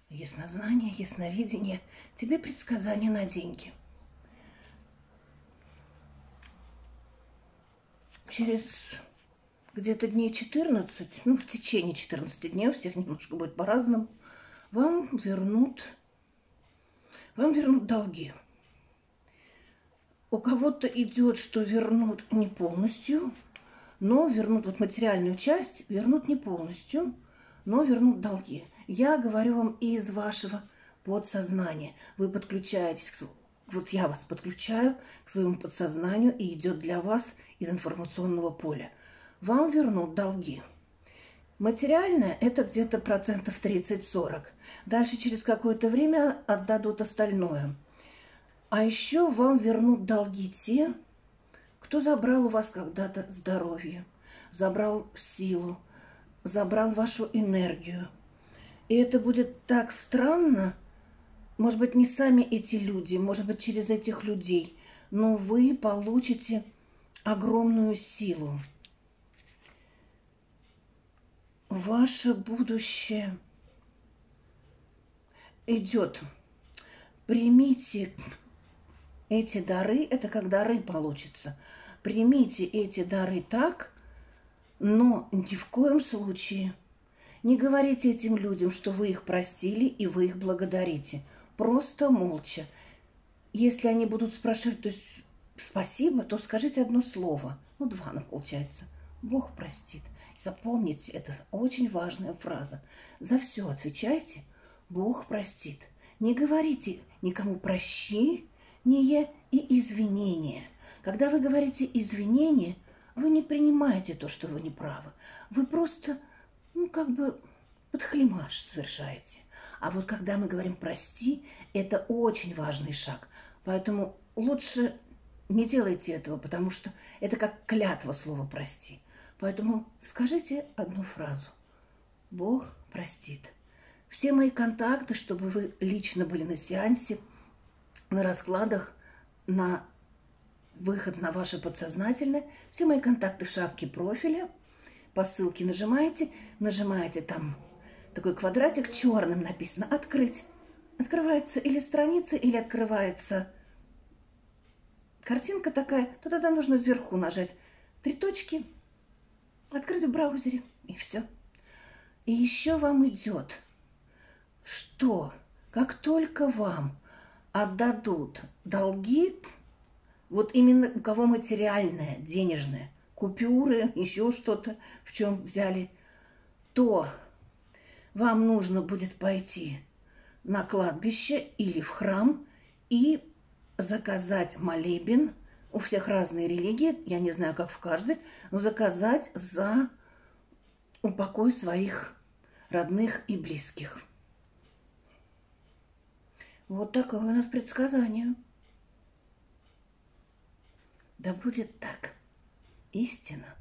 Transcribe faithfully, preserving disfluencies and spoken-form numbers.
яснознание, ясновидение, тебе предсказания на деньги. Через где-то дней четырнадцать, ну, в течение четырнадцати дней, у всех немножко будет по-разному, вам вернут, вам вернут долги. У кого-то идет, что вернут не полностью, но вернут вот материальную часть, вернут не полностью, но вернут долги. Я говорю вам из вашего подсознания. Вы подключаетесь, к, вот я вас подключаю к своему подсознанию, и идет для вас из информационного поля. Вам вернут долги. Материальное – это где-то процентов тридцать-сорок. Дальше через какое-то время отдадут остальное. А еще вам вернут долги те, кто забрал у вас когда-то здоровье, забрал силу, забрал вашу энергию. И это будет так странно, может быть, не сами эти люди, может быть, через этих людей, но вы получите огромную силу. Ваше будущее идет. Примите эти дары, это как дары получится. Примите эти дары так, но ни в коем случае не говорите этим людям, что вы их простили и вы их благодарите. Просто молча. Если они будут спрашивать, то есть спасибо, то скажите одно слово. Ну, два, ну, получается. Бог простит. Запомните, это очень важная фраза. За все отвечайте, Бог простит. Не говорите никому прощи, не и извинения. Когда вы говорите извинения, вы не принимаете то, что вы не правы. Вы просто, ну, как бы подхлимаш совершаете. А вот когда мы говорим прости, это очень важный шаг. Поэтому лучше не делайте этого, потому что это как клятва слова прости. Поэтому скажите одну фразу. Бог простит. Все мои контакты, чтобы вы лично были на сеансе, на раскладах, на выход на ваше подсознательное, все мои контакты в шапке профиля. По ссылке нажимаете, нажимаете там такой квадратик, черным написано «Открыть». Открывается или страница, или открывается картинка такая, то тогда нужно вверху нажать три точки, открыть в браузере, и все. И еще вам идет, что как только вам отдадут долги, вот именно у кого материальное, денежное, купюры, еще что-то, в чем взяли, то вам нужно будет пойти на кладбище или в храм и заказать молебен. У всех разные религии, я не знаю, как в каждой, но заказать за упокой своих родных и близких. Вот такое у нас предсказание. Да будет так. Истина.